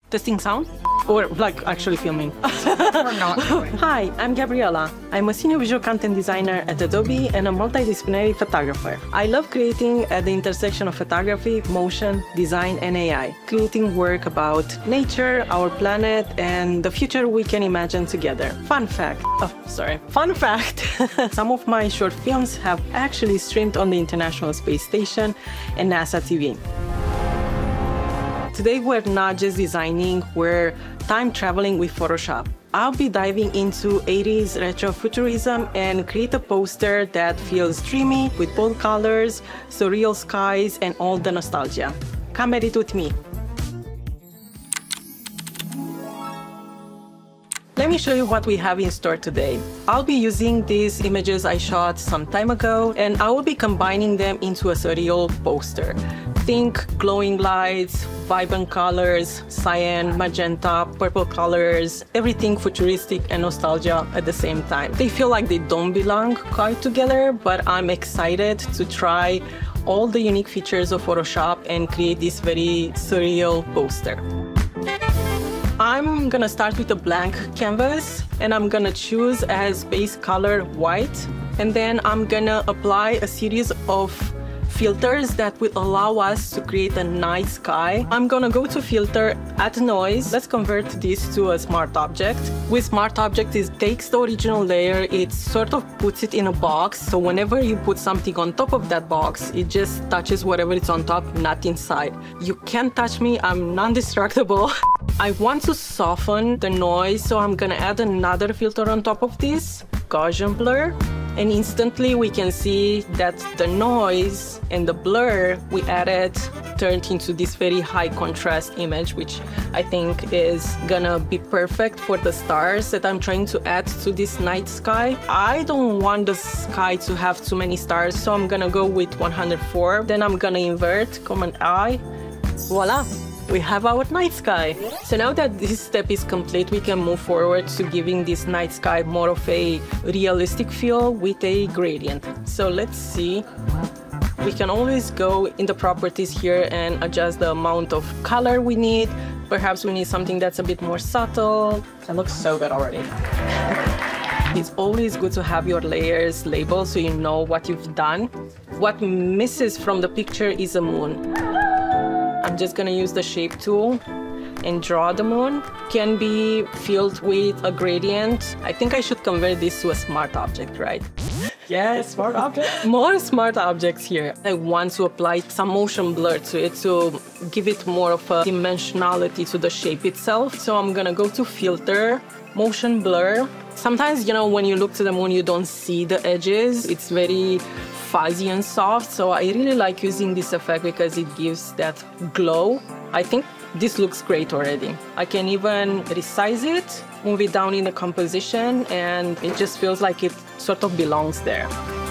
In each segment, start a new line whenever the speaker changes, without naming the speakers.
Testing sound? Or like actually filming?
Or not.
Hi, I'm Gabriella. I'm a senior visual content designer at Adobe and a multidisciplinary photographer. I love creating at the intersection of photography, motion, design, and AI. Creating work about nature, our planet, and the future we can imagine together. Fun fact. Fun fact. Some of my short films have actually streamed on the International Space Station and NASA TV. Today we're not just designing, we're time traveling with Photoshop. I'll be diving into 80s retro-futurism and create a poster that feels dreamy with bold colors, surreal skies, and all the nostalgia. Come edit with me. Let me show you what we have in store today. I'll be using these images I shot some time ago, and I will be combining them into a surreal poster. Think glowing lights, vibrant colors, cyan, magenta, purple colors, everything futuristic and nostalgia at the same time. They feel like they don't belong quite together, but I'm excited to try all the unique features of Photoshop and create this very surreal poster. I'm gonna start with a blank canvas and I'm gonna choose as base color white, and then I'm gonna apply a series of filters that will allow us to create a night sky. I'm gonna go to filter, add noise. Let's convert this to a smart object. With smart object, it takes the original layer, it sort of puts it in a box, so whenever you put something on top of that box, it just touches whatever is on top, not inside. You can't touch me, I'm non-destructible. I want to soften the noise, so I'm gonna add another filter on top of this, Gaussian blur. And instantly we can see that the noise and the blur we added turned into this very high contrast image, which I think is gonna be perfect for the stars that I'm trying to add to this night sky. I don't want the sky to have too many stars, so I'm gonna go with 104. Then I'm gonna invert, Command I, voila! We have our night sky. So now that this step is complete, we can move forward to giving this night sky more of a realistic feel with a gradient. So let's see. We can always go in the properties here and adjust the amount of color we need. Perhaps we need something that's a bit more subtle. That looks so good already. It's always good to have your layers labeled so you know what you've done. What misses from the picture is a moon. I'm just gonna use the shape tool and draw the moon. Can be filled with a gradient. I think I should convert this to a smart object, right? Yes, smart object. More smart objects here. I want to apply some motion blur to it to give it more of a dimensionality to the shape itself. So I'm gonna go to filter, motion blur. Sometimes, you know, when you look to the moon, you don't see the edges. It's very fuzzy and soft, so I really like using this effect because it gives that glow. I think this looks great already. I can even resize it, move it down in the composition, and it just feels like it sort of belongs there.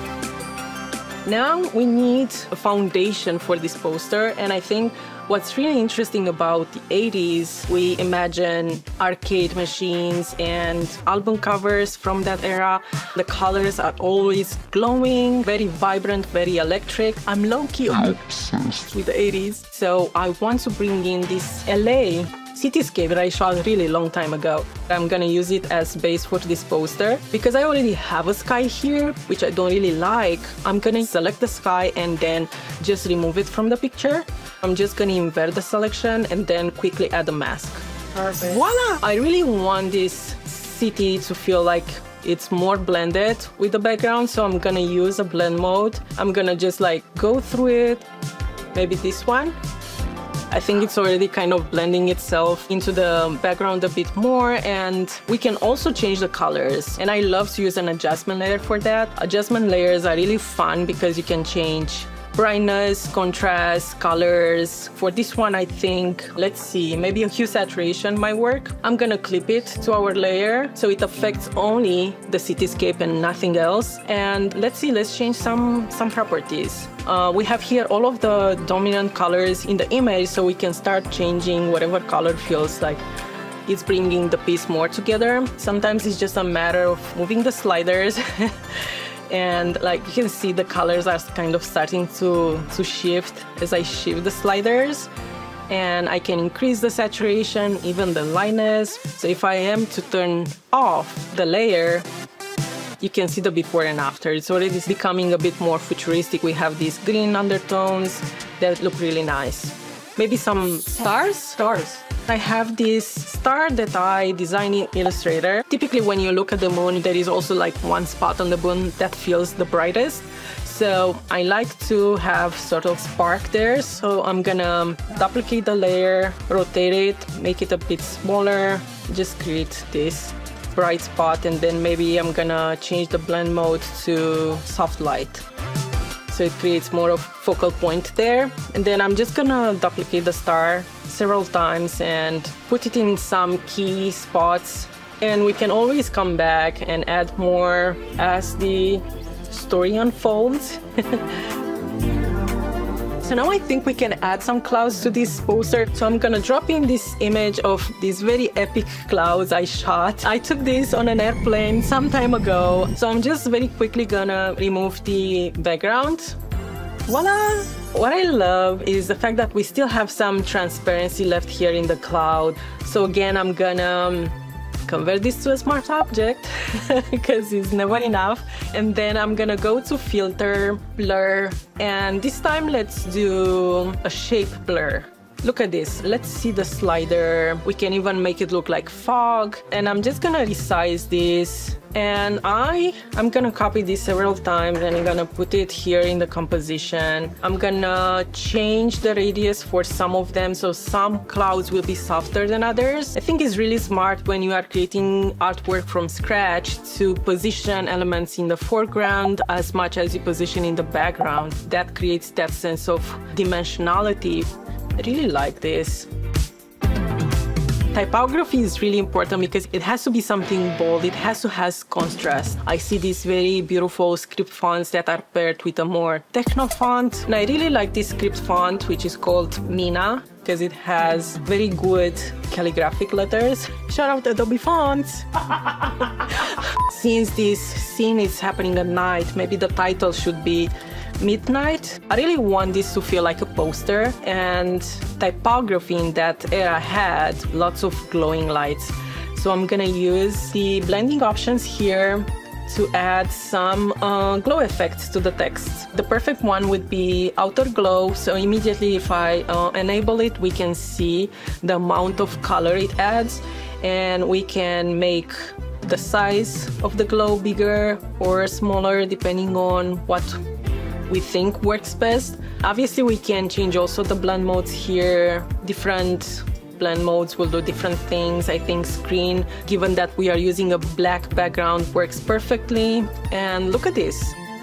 Now we need a foundation for this poster, and I think what's really interesting about the 80s, we imagine arcade machines and album covers from that era. The colors are always glowing, very vibrant, very electric. I'm low-key obsessed with the 80s, so I want to bring in this LA cityscape that I shot a really long time ago. I'm gonna use it as base for this poster. Because I already have a sky here, which I don't really like, I'm gonna select the sky and then just remove it from the picture. I'm just gonna invert the selection and then quickly add a mask. Perfect. Voila! I really want this city to feel like it's more blended with the background, so I'm gonna use a blend mode. I'm gonna just like go through it, maybe this one. I think it's already kind of blending itself into the background a bit more, and we can also change the colors. And I love to use an adjustment layer for that. Adjustment layers are really fun because you can change brightness, contrast, colors. For this one, I think, let's see, maybe a hue saturation might work. I'm gonna clip it to our layer so it affects only the cityscape and nothing else. And let's see, let's change some properties. We have here all of the dominant colors in the image, so we can start changing whatever color feels like it's bringing the piece more together. Sometimes it's just a matter of moving the sliders and like you can see the colors are kind of starting to shift as I shift the sliders. and I can increase the saturation, even the lightness. So if I am to turn off the layer, you can see the before and after. It's already becoming a bit more futuristic. We have these green undertones that look really nice. Maybe some stars? I have this star that I designed in Illustrator. Typically when you look at the moon, there is also like one spot on the moon that feels the brightest. So I like to have sort of spark there. So I'm gonna duplicate the layer, rotate it, make it a bit smaller, just create this bright spot, and then maybe I'm gonna change the blend mode to soft light. So it creates more of focal point there. And then I'm just gonna duplicate the star several times and put it in some key spots. And we can always come back and add more as the story unfolds. So now I think we can add some clouds to this poster. So I'm gonna drop in this image of these very epic clouds I shot. I took this on an airplane some time ago. So I'm just very quickly gonna remove the background. Voila! What I love is the fact that we still have some transparency left here in the cloud. So again, I'm gonna convert this to a smart object because it's never enough. And then I'm gonna go to filter, blur, and this time let's do a shape blur. Look at this. Let's see the slider. We can even make it look like fog. And I'm just gonna resize this. And I'm gonna copy this several times and I'm gonna put it here in the composition. I'm gonna change the radius for some of them, so some clouds will be softer than others. I think it's really smart when you are creating artwork from scratch to position elements in the foreground as much as you position in the background. That creates that sense of dimensionality. I really like this. Typography is really important because it has to be something bold, it has to have contrast. I see these very beautiful script fonts that are paired with a more techno font. And I really like this script font, which is called Mina, because it has very good calligraphic letters. Shout out Adobe Fonts! Since this scene is happening at night, maybe the title should be Midnight. I really want this to feel like a poster, and typography in that era had lots of glowing lights. So I'm gonna use the blending options here to add some glow effects to the text. The perfect one would be outer glow. So immediately if I enable it, we can see the amount of color it adds, and we can make the size of the glow bigger or smaller depending on what we think works best. Obviously we can change also the blend modes here. Different blend modes will do different things. I think screen, given that we are using a black background, works perfectly. And look at this.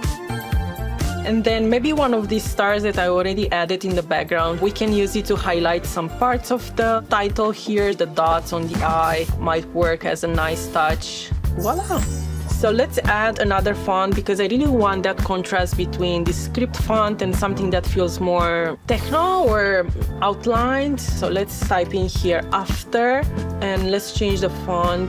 And then maybe one of these stars that I already added in the background, we can use it to highlight some parts of the title here. The dots on the eye might work as a nice touch. Voila! So let's add another font because I really want that contrast between the script font and something that feels more techno or outlined. So let's type in here after, and let's change the font.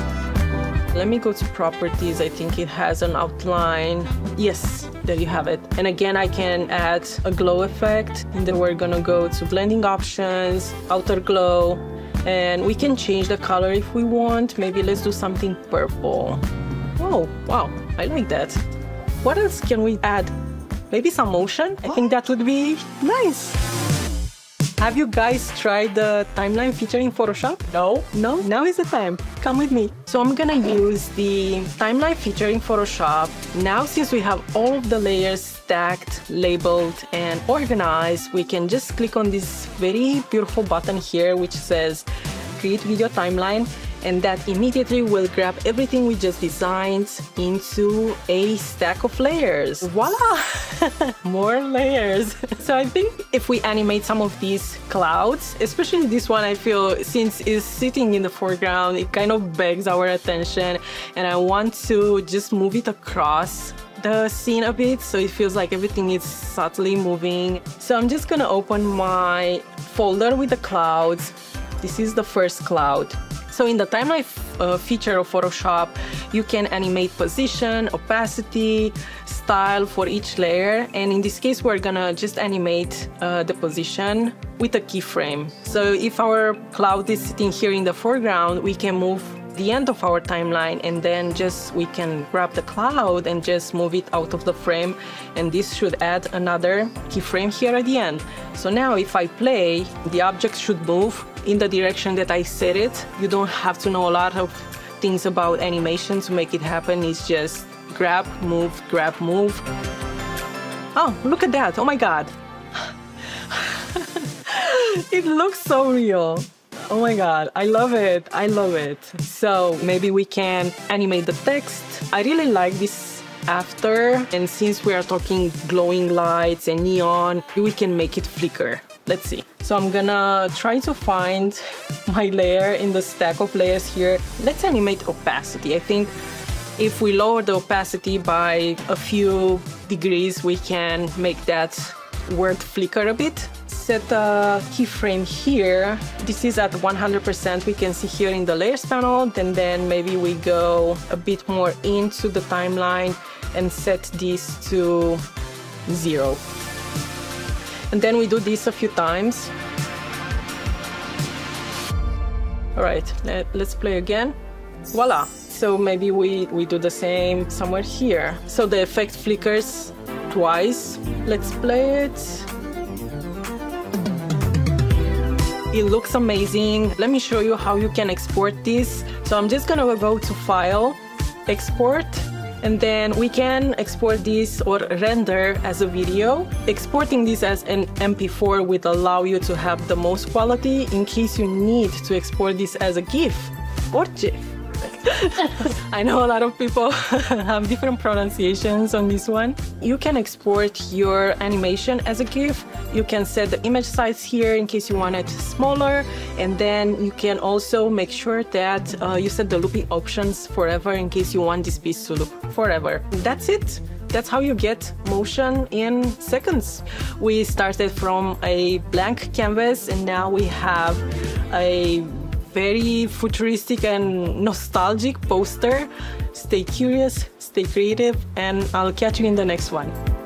Let me go to properties. I think it has an outline. Yes, there you have it. And again, I can add a glow effect. And then we're gonna go to blending options, outer glow, and we can change the color if we want. Maybe let's do something purple. Oh, wow, I like that. What else can we add? Maybe some motion? I think that would be nice. Have you guys tried the timeline feature in Photoshop? No? No? Now is the time. Come with me. So I'm gonna use the timeline feature in Photoshop. Now, since we have all of the layers stacked, labeled, and organized, we can just click on this very beautiful button here, which says Create Video Timeline. And that immediately will grab everything we just designed into a stack of layers. Voila! More layers. So I think if we animate some of these clouds, especially this one, I feel since it's sitting in the foreground, it kind of begs our attention, and I want to just move it across the scene a bit so it feels like everything is subtly moving. So I'm just gonna open my folder with the clouds. This is the first cloud. So in the timeline feature of Photoshop, you can animate position, opacity, style for each layer, and in this case we're gonna just animate the position with a keyframe. So if our cloud is sitting here in the foreground, we can move the end of our timeline, and then we can grab the cloud and just move it out of the frame, and this should add another keyframe here at the end. So now if I play, the object should move in the direction that I set it. You don't have to know a lot of things about animation to make it happen. It's just grab, move, grab, move. Oh, look at that. Oh my God. It looks so real. Oh my God, I love it. I love it. So maybe we can animate the text. I really like this after, and since we are talking glowing lights and neon, we can make it flicker. Let's see. So I'm gonna try to find my layer in the stack of layers here. Let's animate opacity. I think if we lower the opacity by a few degrees, we can make that word flicker a bit. Set a keyframe here. This is at 100%. We can see here in the layers panel, and then maybe we go a bit more into the timeline and set this to 0. And then we do this a few times. All right, let's play again. Voila. So maybe we do the same somewhere here. So the effect flickers twice. Let's play it. It looks amazing. Let me show you how you can export this. So I'm just gonna go to File, Export, and then we can export this or render as a video. Exporting this as an MP4 would allow you to have the most quality in case you need to export this as a GIF or GIF. I know a lot of people have different pronunciations on this one. You can export your animation as a GIF. You can set the image size here in case you want it smaller, and then you can also make sure that you set the looping options forever in case you want this piece to loop forever. That's it. That's how you get motion in seconds. We started from a blank canvas, and now we have a very futuristic and nostalgic poster. Stay curious, stay creative, and I'll catch you in the next one.